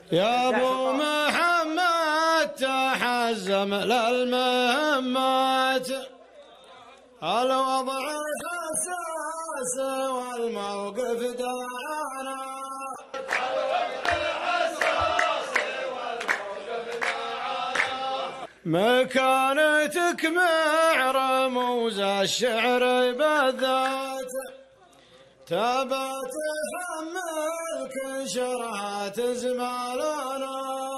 يا ابو محمد تحزم للمهمات، الوضع حساس والموقف دعانا. مكانتك مع رموز الشعر بالذات، تبى تحملك شرعات زمالنا.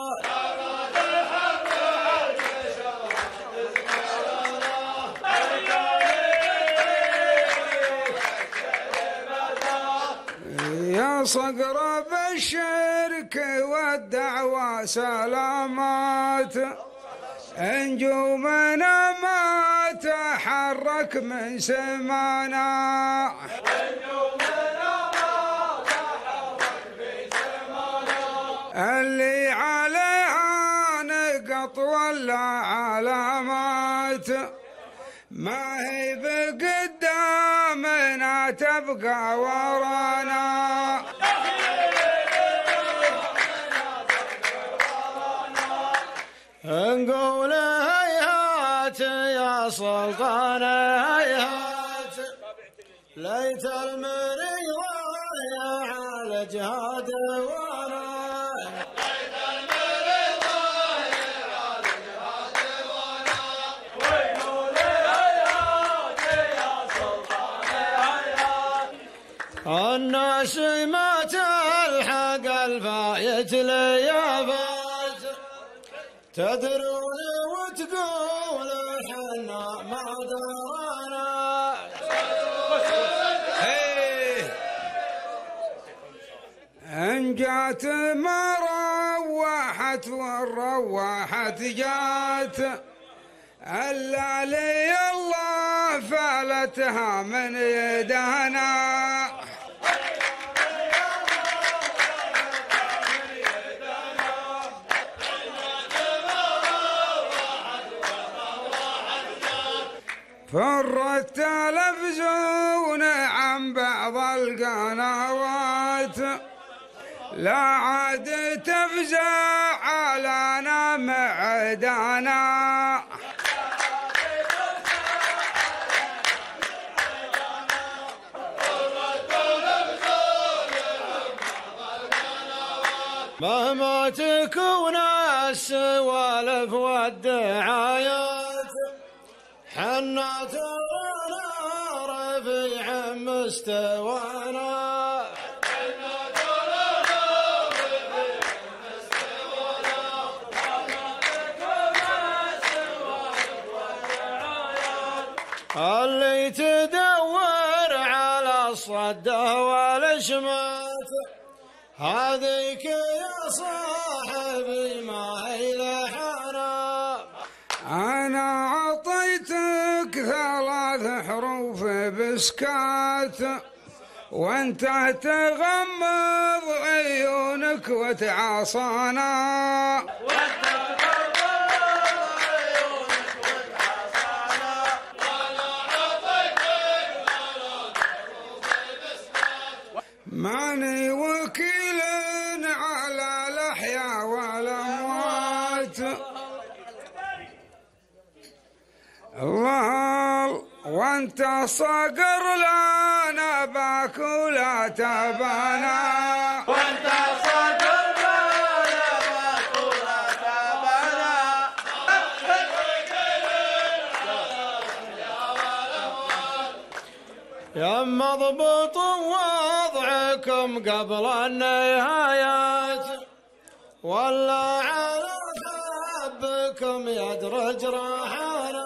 يا صقر بالشرك والدعوى سلامات، نجومنا ما تحرك من سمانا. اللي عليها نقط ولا علامات، ما هي بقدامنا تبقى ورانا. نقول هيهات يا سلطان هيهات، ليت المري ضايع على جهاد وانا. ليت المري ضايع على جهاد وانا، ونقول هيهات يا سلطان هيهات. الناس ما تلحق الفايت ليافات، تدرون وتقول حنا ما درانا. ان جات ما روحت والروحت جات، الا لي الله فالتها من يدانا. فر التلفزيون عن بعض القنوات، لا عاد تفزع علىنا معدانا. مهما تكون السوالف والدعايات، حنا ترانا رفيع مستوانا. اللي تدور على الصدى والشمات، هذيك يا صاحبي ما هي لحنا. أنا أعطيتك 3 حروف بسكات، وانت تغمض عيونك وتعصانا. ماني وكيل على الأحياء والأموات. الله وانت صقر لا نباك ولا تبانا. وانت صقر لا نباك ولا تبانا. يا مضبوط وضعكم قبل النهايات، ولا على حبكم يدرج راحنا.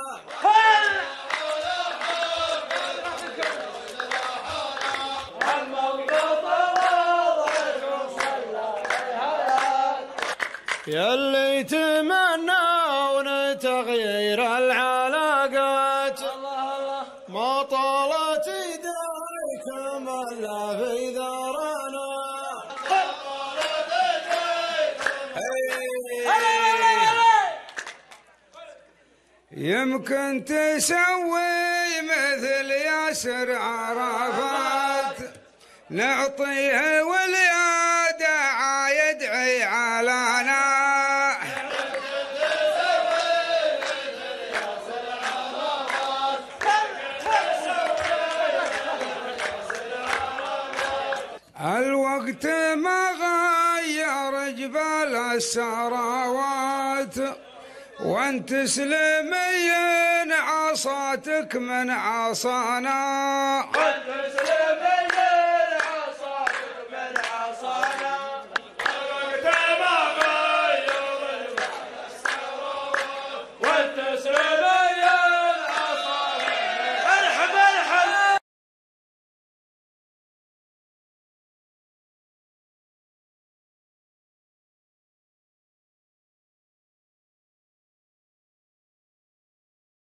يلي تمنون تغيير العلاقات، ما طالت يديكم الا في ذرانا. يمكن تسوي مثل ياسر عرفات، نعطيه واليد يدعي علينا. الوقت ما غير جبال السراوات، وانت سلمي عصاتك من عصانا.